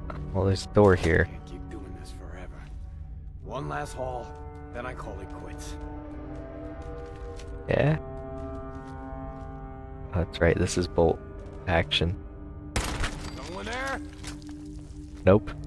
Well, there's a door here. Can't keep doing this forever. One last haul, then I call it quits. Yeah? Oh, that's right, this is bolt action. Someone there? Nope.